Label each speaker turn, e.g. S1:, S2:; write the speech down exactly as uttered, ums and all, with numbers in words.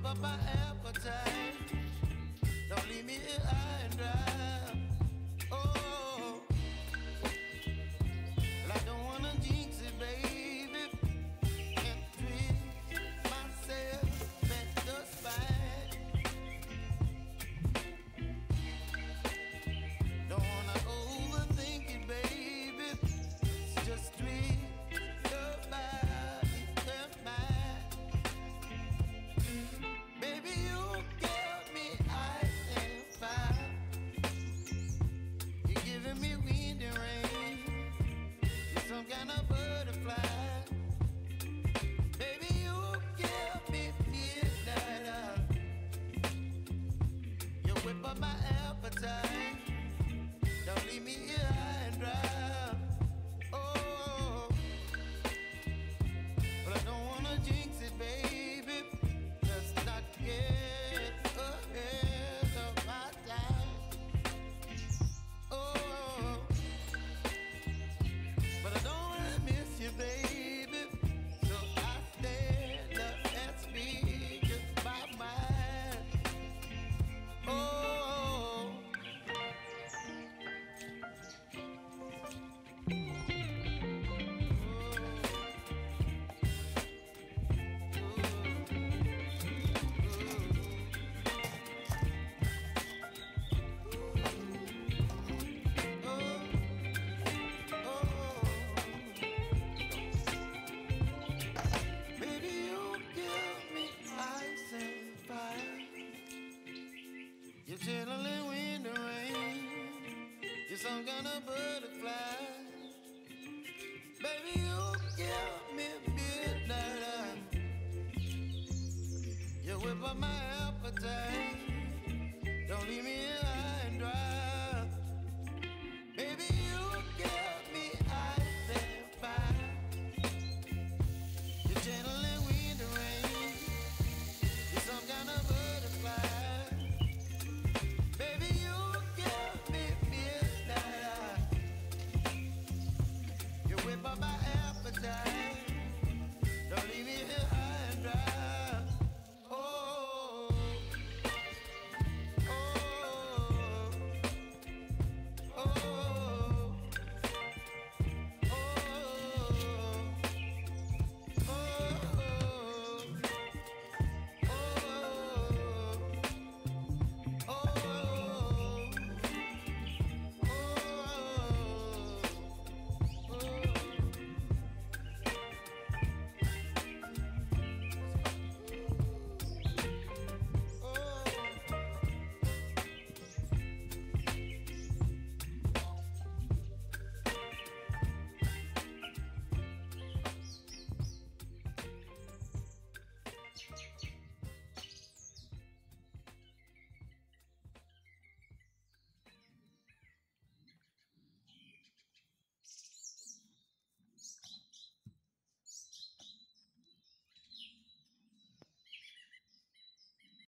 S1: up my appetite. Don't leave me here high and dry. Oh, well, I don't wanna jinx it, baby, and twist myself at the spine. Don't wanna overthink it, baby. It's just twist your body and mine. Baby, you give me ice and fire. You're giving me wind and rain. You're some kind of butterfly. Baby, you give me midnight. You whip up my appetite. Don't leave me here high and dry. Oh, but I don't wanna jinx it, baby. Let's not get ahead of my time. Oh, but I don't wanna miss you, baby. So I stand up and speak just my mind. Oh. Baby, you give me ice and fire. You're chilling wind and rain. You're some kind of butterfly. Baby, you give me midnight. You whip up my appetite. Don't leave me